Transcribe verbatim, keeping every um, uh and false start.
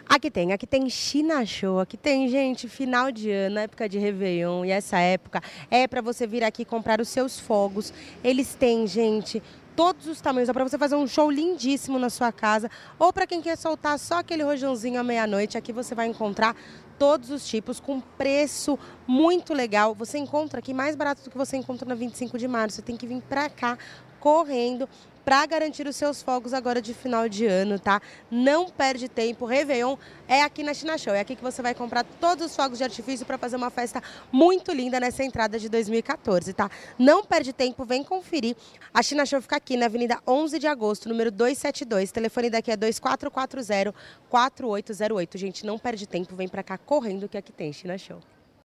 Aqui tem, aqui tem China Show, aqui tem, gente, final de ano, época de Réveillon, e essa época é para você vir aqui comprar os seus fogos. Eles têm, gente, todos os tamanhos, é para você fazer um show lindíssimo na sua casa, ou para quem quer soltar só aquele rojãozinho à meia-noite, aqui você vai encontrar todos os tipos, com preço muito legal. Você encontra aqui mais barato do que você encontra na vinte e cinco de março. Você tem que vir para cá correndo para garantir os seus fogos agora de final de ano, tá? Não perde tempo, Réveillon é aqui na China Show. É aqui que você vai comprar todos os fogos de artifício para fazer uma festa muito linda nessa entrada de dois mil e quatorze, tá? Não perde tempo, vem conferir. A China Show fica aqui na Avenida onze de agosto, número duzentos e setenta e dois. O telefone daqui é dois quatro quatro zero, quatro oito zero oito. Gente, não perde tempo, vem para cá correndo que aqui tem China Show.